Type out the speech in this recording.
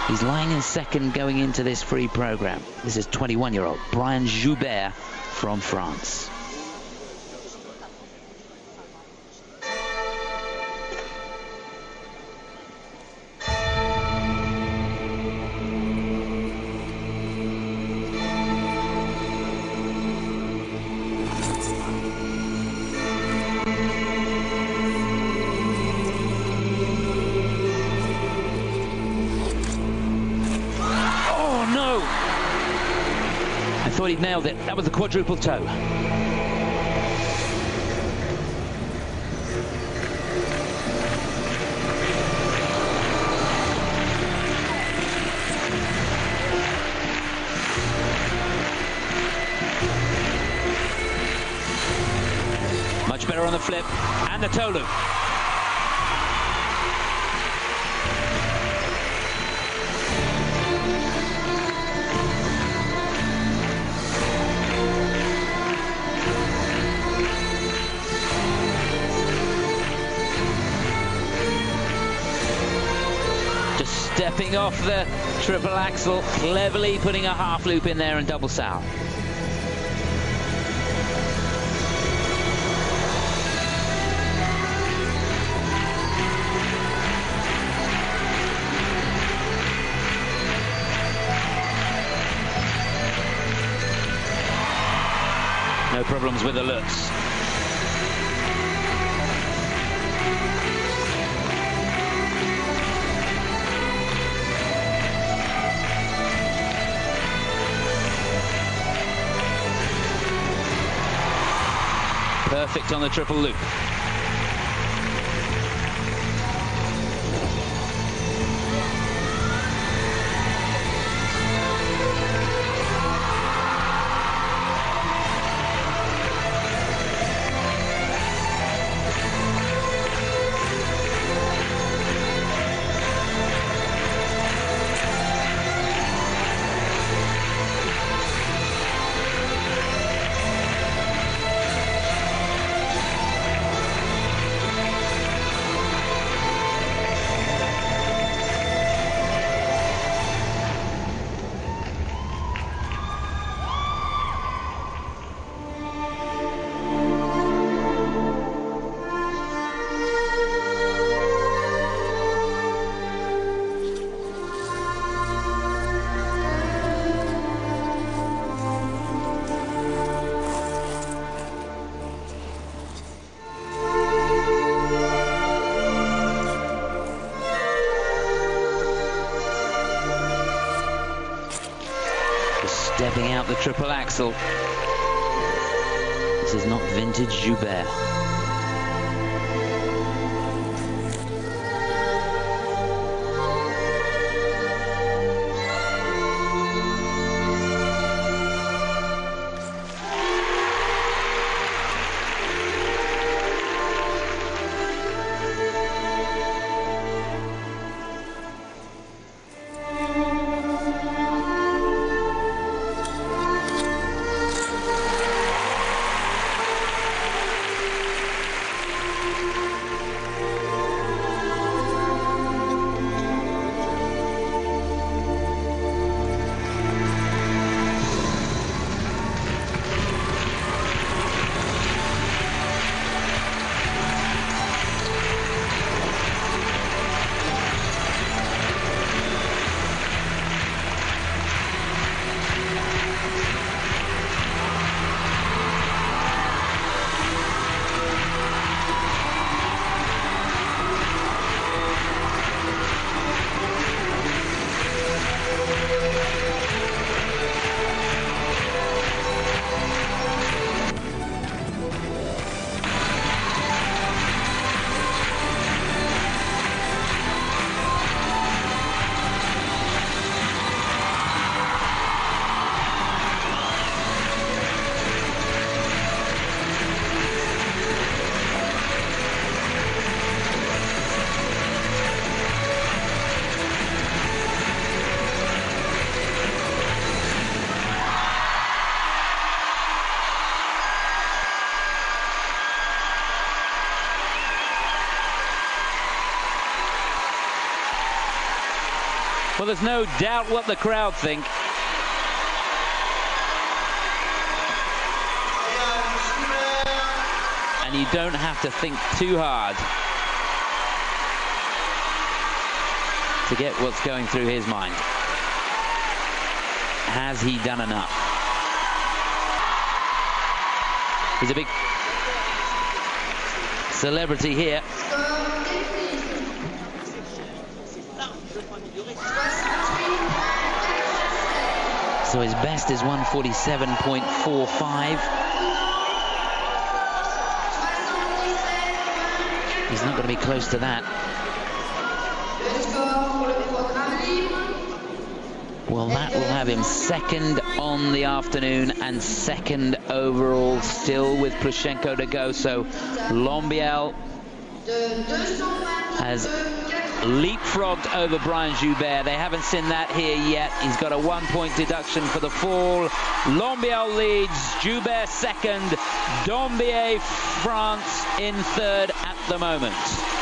He's lying in second going into this free program. This is 21-year-old Brian Joubert from France. I thought he'd nailed it. That was the quadruple toe. Much better on the flip and the toe loop. Stepping off the triple axel, cleverly putting a half loop in there and double sow. No problems with the looks. Perfect on the triple loop. Stepping out the triple axel. This is not vintage Joubert. Well, there's no doubt what the crowd think. And you don't have to think too hard to get what's going through his mind. Has he done enough? He's a big celebrity here. So his best is 147.45. He's not going to be close to that. Well, that will have him second on the afternoon and second overall, still with Plushenko to go. So Lombiel has leapfrogged over Brian Joubert. They haven't seen that here yet. He's got a 1-point deduction for the fall. Lombiel leads, Joubert second, Dombier, France in third at the moment.